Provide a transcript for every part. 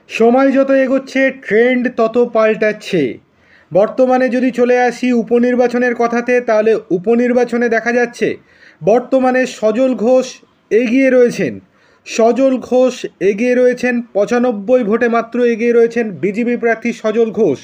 সময় যত এগোচ্ছে ট্রেন্ড তত পাল্টাচ্ছে। বর্তমানে যদি চলে আসি উপনির্বাচনের কথাতে, তাহলে উপনির্বাচনে দেখা যাচ্ছে বর্তমানে সজল ঘোষ এগিয়ে রয়েছেন। সজল ঘোষ এগিয়ে রয়েছেন 95 ভোটে মাত্র এগিয়ে রয়েছেন বিজেপি প্রার্থী সজল ঘোষ।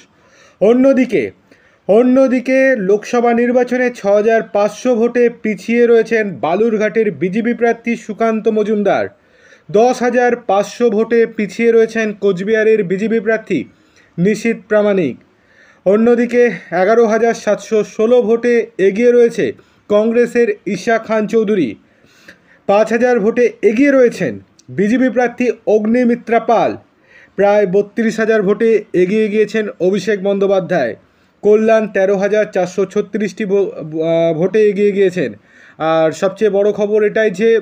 অন্যদিকে লোকসভা নির্বাচনে 6500 ভোটে পিছিয়ে রয়েছেন বালুরঘাটের বিজেপি প্রার্থী সুকান্ত মজুমদার। 10,500 ভোটে পিছিয়ে রয়েছেন কোচবিহারের বিজেপি প্রার্থী নিশীথ প্রামাণিক। অন্যদিকে 11,716 ভোটে এগিয়ে রয়েছে কংগ্রেসের ঈশা খান চৌধুরী। 5,000 ভোটে এগিয়ে রয়েছেন বিজেপি প্রার্থী অগ্নিমিত্রা পাল। প্রায় 32,000 ভোটে এগিয়ে গিয়েছেন অভিষেক বন্দ্যোপাধ্যায়। কল্যাণ 13,436টি ভোটে এগিয়ে গিয়েছেন। আর সবচেয়ে বড় খবর এটাই যে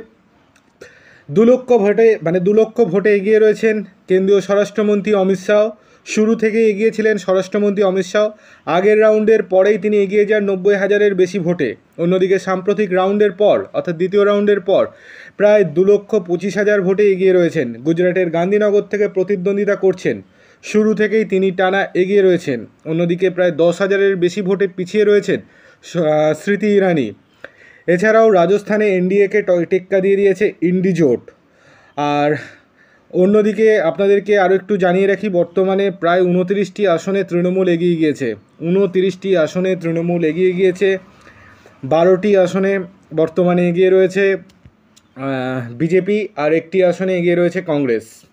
2 লক্ষ ভোটে এগিয়ে রয়েছেন কেন্দ্রীয় স্বরাষ্ট্রমন্ত্রী অমিত শাহ। শুরু থেকে এগিয়েছিলেন স্বরাষ্ট্রমন্ত্রী অমিত শাহ। আগের রাউন্ডের পরেই তিনি এগিয়ে যান 90,000-এর বেশি ভোটে। অন্যদিকে সাম্প্রতিক রাউন্ডের পর, অর্থাৎ দ্বিতীয় রাউন্ডের পর, প্রায় 2,25,000 ভোটে এগিয়ে রয়েছেন। গুজরাটের গান্ধীনগর থেকে প্রতিদ্বন্দ্বিতা করছেন। শুরু থেকেই তিনি টানা এগিয়ে রয়েছেন। অন্যদিকে প্রায় 10,000-এর বেশি ভোটে পিছিয়ে রয়েছেন স্মৃতি ইরানি। এছাড়াও রাজস্থানে এনডিএকে টেক্কা দিয়ে দিয়েছে ইন্ডি জোট। আর অন্যদিকে আপনাদেরকে আরও একটু জানিয়ে রাখি, বর্তমানে প্রায় 29টি আসনে তৃণমূল এগিয়ে গিয়েছে। 29টি আসনে তৃণমূল এগিয়ে গিয়েছে। 12টি আসনে বর্তমানে এগিয়ে রয়েছে বিজেপি, আর 1টি আসনে এগিয়ে রয়েছে কংগ্রেস।